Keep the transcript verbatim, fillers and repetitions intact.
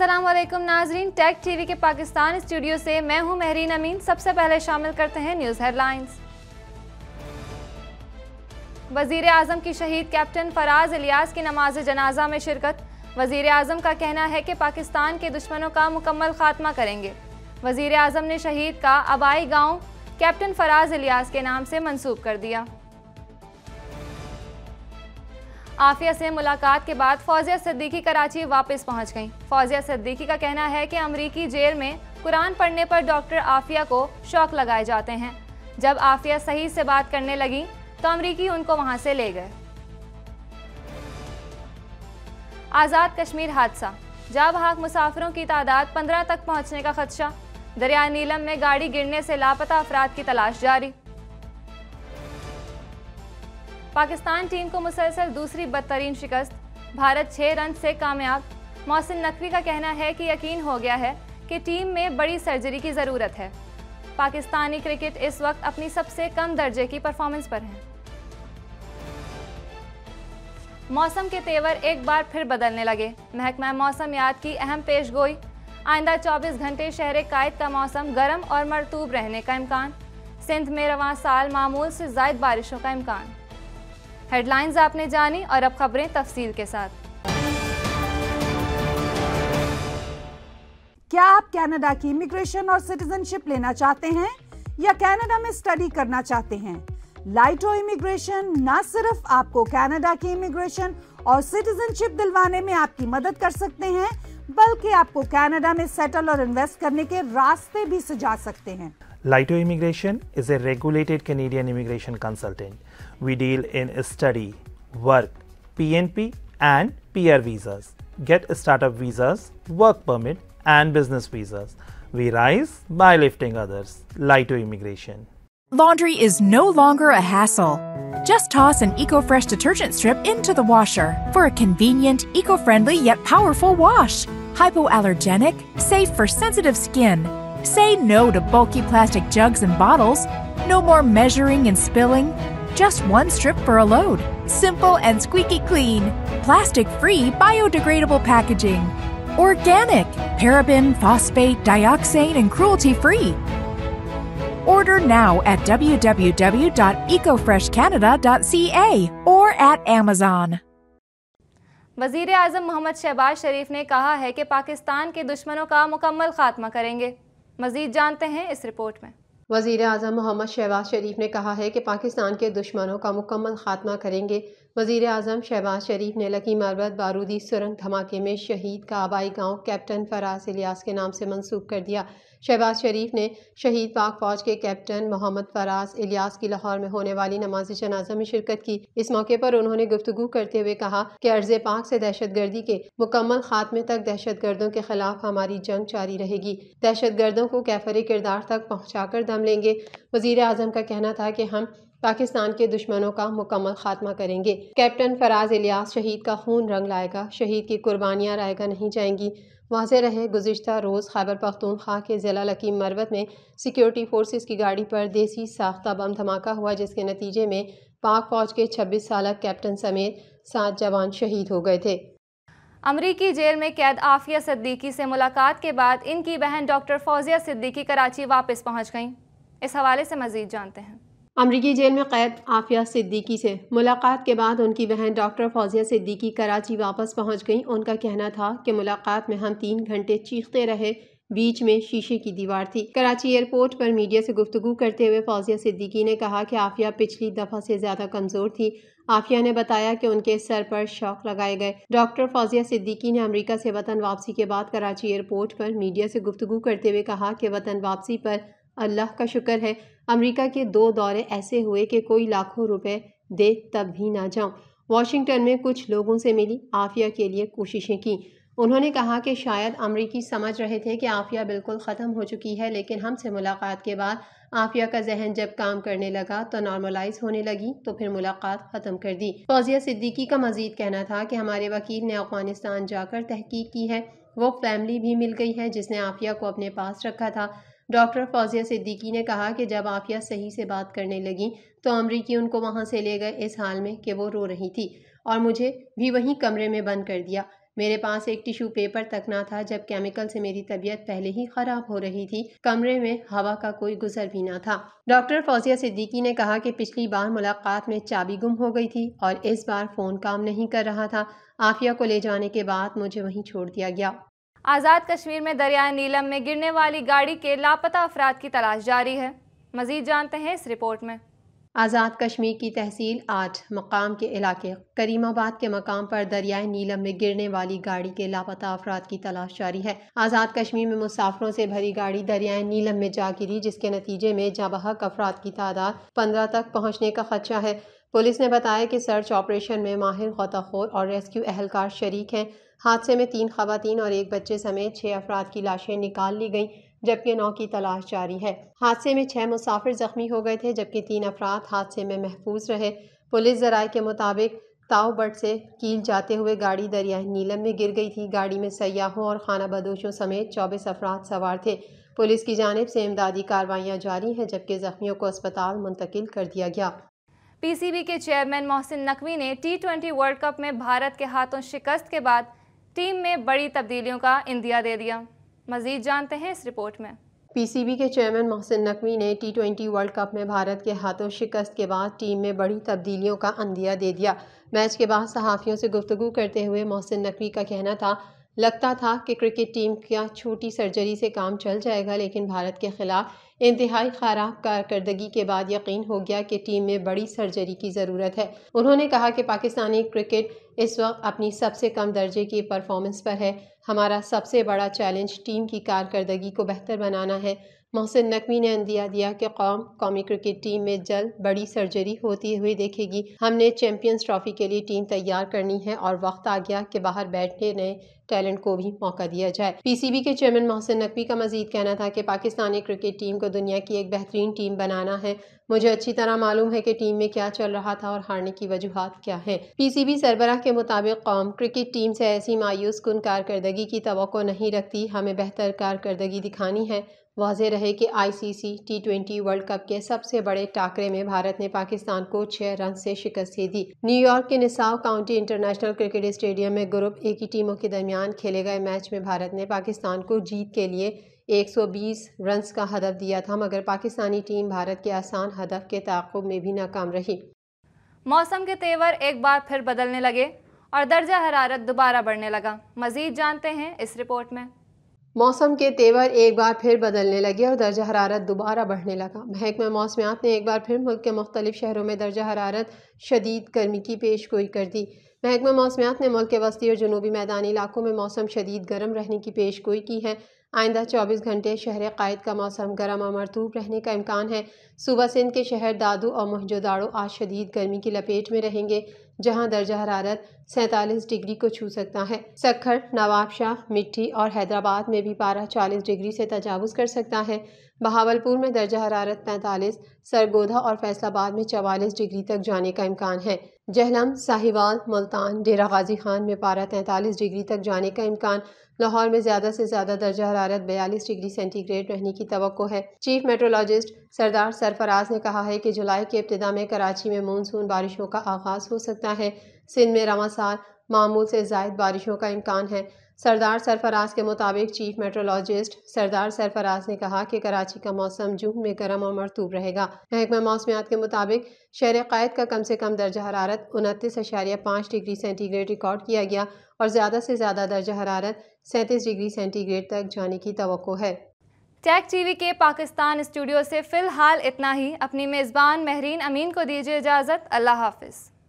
अस्सलाम वालेकुम नाजरीन, टेक टीवी के पाकिस्तान स्टूडियो से मैं हूं महरीन अमीन। सबसे पहले शामिल करते हैं न्यूज़ हेडलाइंस। वज़ीर आज़म की शहीद कैप्टन फराज इलियास की नमाज जनाजा में शिरकत। वज़ीर आज़म का कहना है कि पाकिस्तान के दुश्मनों का मुकम्मल खात्मा करेंगे। वज़ीर आज़म ने शहीद का आबाई गाँव कैप्टन फराज इलियास के नाम से मंसूब कर दिया। आफिया से मुलाकात के बाद फौजिया सिद्दीकी कराची वापस पहुंच गईं। फौजिया सिद्दीकी का कहना है कि अमरीकी जेल में कुरान पढ़ने पर डॉक्टर आफिया को शौक लगाए जाते हैं। जब आफिया सही से बात करने लगी तो अमरीकी उनको वहां से ले गए। आज़ाद कश्मीर हादसा, जा बहाक मुसाफिरों की तादाद पंद्रह तक पहुंचने का खदशा। दरिया नीलम में गाड़ी गिरने से लापता अफराद की तलाश जारी। पाकिस्तान टीम को मुसलसल दूसरी बदतरीन शिकस्त, भारत छह रन से कामयाब। मोहसिन नकवी का कहना है कि यकीन हो गया है कि टीम में बड़ी सर्जरी की ज़रूरत है। पाकिस्तानी क्रिकेट इस वक्त अपनी सबसे कम दर्जे की परफॉर्मेंस पर है। मौसम के तेवर एक बार फिर बदलने लगे। महकमा मौसमियात की अहम पेशगोई, आइंदा चौबीस घंटे शहर कायद का मौसम गर्म और मरतूब रहने का इम्कान। सिंध में रवां साल मामूल से ज़ायद बारिशों का इम्कान। हेडलाइंस आपने जानी और अब खबरें तफसील के साथ। क्या आप कनाडा की इमिग्रेशन और सिटीजनशिप लेना चाहते हैं या कनाडा में स्टडी करना चाहते हैं? लाइटो इमिग्रेशन न सिर्फ आपको कनाडा की इमिग्रेशन और सिटीजनशिप दिलवाने में आपकी मदद कर सकते हैं, बल्कि आपको कनाडा में सेटल और इन्वेस्ट करने के रास्ते भी सुझा सकते हैं। Laito Immigration is a regulated Canadian immigration consultant. We deal in study, work, P N P and P R visas. Get startup visas, work permit and business visas. We rise by lifting others. Laito Immigration. Laundry is no longer a hassle. Just toss an EcoFresh detergent strip into the washer for a convenient, eco-friendly yet powerful wash. Hypoallergenic, safe for sensitive skin. Say no to bulky plastic jugs and bottles. No more measuring and spilling. Just one strip for a load. Simple and squeaky clean. Plastic-free, biodegradable packaging. Organic, paraben, phosphate, dioxane, and cruelty-free. Order now at w w w dot eco fresh canada dot c a or at Amazon. वज़ीर आज़म मोहम्मद शहबाज शरीफ ने कहा है कि पाकिस्तान के दुश्मनों का मुकम्मल खात्मा करेंगे। मज़ीद जानते हैं इस रिपोर्ट में। वज़ीर आज़म मोहम्मद शहबाज शरीफ ने कहा है कि पाकिस्तान के दुश्मनों का मुकम्मल खात्मा करेंगे। वज़ीर आज़म शहबाज शरीफ ने लकी मरबत बारूदी सुरंग धमाके में शहीद का आबाई गांव कैप्टन फराज इलियास के नाम से मंसूब कर दिया। शहबाज शरीफ ने शहीद पाक फौज के कैप्टन मोहम्मद फराज इलियास की लाहौर में होने वाली नमाज जनाजा में शिरकत की। इस मौके पर उन्होंने गुफ्तगू करते हुए कहा कि अर्ज़ पाक से दहशत गर्दी के मुकम्मल खात्मे तक दहशत गर्दों के खिलाफ हमारी जंग जारी रहेगी। दहशत गर्दों को कैफर किरदार तक पहुँचा कर दम लेंगे। वज़ीर आज़म का कहना था कि हम पाकिस्तान के दुश्मनों का मुकम्मल खात्मा करेंगे। कैप्टन फराज इलियास शहीद का खून रंग लाएगा, शहीद की कुर्बानियाँ रायगा नहीं जाएंगी। वाज़ेह रहे गुज़िश्ता रोज़ खैबर पख्तूनख्वा के ज़िला लकी मरबत में सिक्योरिटी फोर्सेस की गाड़ी पर देसी साख्ता बम धमाका हुआ, जिसके नतीजे में पाक फौज के छब्बीस साल कैप्टन समेत सात जवान शहीद हो गए थे। अमरीकी जेल में कैद आफिया सिद्दीकी से मुलाकात के बाद इनकी बहन डॉक्टर फौजिया सिद्दीकी कराची वापस पहुंच गईं। इस हवाले से मज़ीद जानते हैं। अमरीकी जेल में कैद आफिया सिद्दीकी से मुलाकात के बाद उनकी बहन डॉक्टर फौजिया सिद्दीकी कराची वापस पहुंच गईं। उनका कहना था कि मुलाकात में हम तीन घंटे चीखते रहे, बीच में शीशे की दीवार थी। कराची एयरपोर्ट पर मीडिया से गुफ्तगू करते हुए फौजिया सिद्दीकी ने कहा कि आफिया पिछली दफ़ा से ज़्यादा कमज़ोर थी। आफिया ने बताया कि उनके सर पर शॉक लगाए गए। डॉक्टर फौजिया सिद्दीकी ने अमेरिका से वतन वापसी के बाद कराची एयरपोर्ट पर मीडिया से गुफ्तगू करते हुए कहा कि वतन वापसी पर अल्लाह का शुक्र है, अमेरिका के दो दौरे ऐसे हुए कि कोई लाखों रुपए दे तब भी ना जाऊं। वाशिंगटन में कुछ लोगों से मिली, आफिया के लिए कोशिशें की। उन्होंने कहा कि शायद अमरीकी समझ रहे थे कि आफिया बिल्कुल ख़त्म हो चुकी है, लेकिन हमसे मुलाकात के बाद आफिया का जहन जब काम करने लगा तो नॉर्मलाइज होने लगी, तो फिर मुलाकात ख़त्म कर दी। फौजिया सिद्दीकी का मज़ीद कहना था कि हमारे वकील ने अफ़गानिस्तान जाकर तहकीक की है, वो फैमिली भी मिल गई है जिसने आफिया को अपने पास रखा था। डॉक्टर फौजिया सिद्दीकी ने कहा कि जब आफिया सही से बात करने लगी तो अमरीकी उनको वहाँ से ले गए इस हाल में कि वो रो रही थी और मुझे भी वहीं कमरे में बंद कर दिया। میرے پاس ایک ٹیشو پیپر تک نہ تھا جب کیمیکل سے میری طبیعت پہلے ہی خراب ہو رہی تھی. کمرے میں ہوا کا کوئی گزر بھی نہ تھا. ڈاکٹر فوزیہ صدیقی نے کہا کہ پچھلی بار ملاقات میں چابی گم ہو گئی تھی اور اس بار فون کام نہیں کر رہا تھا. عافیہ کو لے جانے کے بعد مجھے وہیں چھوڑ دیا گیا. آزاد کشمیر میں دریائے نیلم میں گرنے والی گاڑی کے لاپتہ افراد کی تلاش جاری ہے. مزید جانتے ہیں اس رپورٹ میں. آزاد کشمیر کی تحصیل آٹھ مقام کے علاقے کریم آباد کے مقام پر دریائے نیلم میں گرنے والی گاڑی کے لاپتہ افراد کی تلاش جاری ہے. آزاد کشمیر میں مسافروں سے بھری گاڑی دریائے نیلم میں جا گری جس کے نتیجے میں جاں بحق افراد کی تعداد پندرہ تک پہنچنے کا خدشہ ہے. پولیس نے بتایا کہ سرچ آپریشن میں ماہر غوطہ خور اور ریسکیو اہلکار شریک ہیں. حادثے میں تین خواتین اور ایک بچے سمیت چھ افراد کی لاشیں نکال لی گئیں جبکہ نو کی تلاش جاری ہے. حادثے میں چھ مسافر زخمی ہو گئے تھے جبکہ تین افراد حادثے میں محفوظ رہے. پولیس ذرائع کے مطابق تاؤ بٹ سے کیل جاتے ہوئے گاڑی دریائے نیلم میں گر گئی تھی. گاڑی میں سیاحوں اور خانہ بدوشوں سمیت چوبیس افراد سوار تھے. پولیس کی جانب سے امدادی کارروائیاں جاری ہیں جبکہ زخمیوں کو اسپتال منتقل کر دیا گیا. پی سی بی کے چیئرمین محسن نقوی نے ٹی ٹوینٹی ورلڈ کپ میں بھارت کے ہاتھوں شکست کے بعد ٹیم میں بڑی تبدیلیوں کا عندیہ دے دیا. مزید جانتے ہیں اس رپورٹ میں. پی سی بی کے چیئرمین محسن نقوی نے ٹی ٹوینٹی ورلڈ کپ میں بھارت کے ہاتھوں شکست کے بعد ٹیم میں بڑی تبدیلیوں کا عندیہ دے دیا. میچ کے بعد صحافیوں سے گفتگو کرتے ہوئے محسن نقوی کا کہنا تھا لگتا تھا کہ کرکٹ ٹیم کا چھوٹی سرجری سے کام چل جائے گا لیکن بھارت کے خلاف انتہائی خراب کارکردگی کے بعد یقین ہو گیا کہ ٹیم میں بڑی سرجری کی ضرورت ہے. انہوں نے کہا کہ پاکستانی کرکٹ اس وقت اپنی سب سے کم درجے کی پرفارمنس پر ہے. ہمارا سب سے بڑا چیلنج ٹیم کی کارکردگی کو بہتر بنانا ہے. محسن نقوی نے عندیہ دیا کہ قوم قومی کرکٹ ٹیم میں جلد بڑی سرجری ہوتی ہوئی دیکھے گی. ہم نے چیمپئنز ٹرافی کے لیے ٹیم تیار کرنی ہے اور وقت آ گیا کہ باہر بیٹھنے نئے ٹیلنٹ کو بھی موقع دیا جائے. پی سی بی کے چیئرمین محسن نقوی کا مزید کہنا تھا کہ پاکستانی کرکٹ ٹیم کو دنیا کی ایک بہترین ٹیم بنانا ہے. مجھے اچھی طرح معلوم ہے کہ ٹیم میں کیا چل رہا تھا اور ہارنے کی وجوہات کیا ہیں. پی سی بی سربراہ کے مطابق قوم کرکٹ ٹیم سے ایسی مایوس کن کارکردگی کی توقع نہیں رکھتی. ہمیں بہتر کارکردگی دکھانی ہے. واضح رہے کہ I C C T twenty World Cup کے سب سے بڑے ٹاکرے میں بھارت نے پاکستان کو چھ رن سے شکست دے دی. نیو یارک کے Nassau County International cricket stadium میں گروپ اے کی ٹیموں کے درمیان کھیلے گئے میچ میں بھارت نے پاکستان کو جیت کے لیے ایک سو بیس رنز کا ہدف دیا تھا مگر پاکستانی ٹیم بھارت کے آسان ہدف کے تعاقب میں بھی ناکام رہی. موسم کے تیور ایک بار پھر بدلنے لگے اور درجہ حرارت دوبارہ بڑھنے لگا. مزید جانتے ہیں اس رپورٹ میں. موسم کے تیور ایک بار پھر بدلنے لگے اور درجہ حرارت دوبارہ بڑھنے لگا. محکمہ موسمیات نے ایک بار پھر ملک کے مختلف شہروں میں درجہ حرارت شدید گرمی کی پیش گوئی کر دی. محکمہ موسمیات نے ملک کے وسطی اور جنوبی میدانی علاقوں میں موسم شدید گرم رہنے کی پیش گوئی کی ہے. آئندہ چوبیس گھنٹے شہر قائد کا موسم گرم اور مرطوب رہنے کا امکان ہے. صوبہ سندھ کے شہر دادو اور موہنجو داڑو آج شدید گرمی کی لپیٹ میں رہیں گے جہاں درجہ حرارت سینتالیس ڈگری کو چھو سکتا ہے. سکھر، نواب شاہ، مٹھی اور حیدرآباد میں بھی پارہ چالیس ڈگری سے تجاوز کر سکتا ہے. بہاولپور میں درجہ حرارت پینتالیس، سرگودھا اور فیصل آباد میں چوالیس ڈگری تک جانے کا امکان ہے. جہلم، ساہیوال، ملتان، ڈیرہ غازی خان میں پارہ تینتالیس ڈگری تک جانے کا امکان. لاہور میں زیادہ سے زیادہ درجہ حرارت بیالیس ڈگری سینٹی گریڈ رہنے کی توقع ہے. چیف میٹرولوجسٹ سردار سرفراز نے کہا ہے کہ جولائی کے ابتدا میں کراچی میں مونسون بارشوں کا آغاز ہو سکتا ہے. سندھ میں رواں سال معمول سے زائد بارشوں کا امکان ہے. سردار سرفراز کے مطابق چیف میٹرولوجسٹ سردار سرفراز نے کہا کہ کراچی کا موسم جون میں گرم اور مرطوب رہے گا. محکمہ موسمیات کے مطابق شہر قائد کا کم سے کم درجہ حرارت انتیس اشاریہ پانچ ڈگری سینٹی گریڈ ریکارڈ کیا گیا اور زیادہ سے زیادہ درجہ حرارت سینتیس ڈگری سینٹی گریڈ تک جانے کی توقع ہے. ٹیک ٹی وی کے پاکستان اسٹوڈیو سے فی الحال اتنا ہی. اپنی میزبان مہرین امین کو دیجیے اجازت. اللہ حافظ.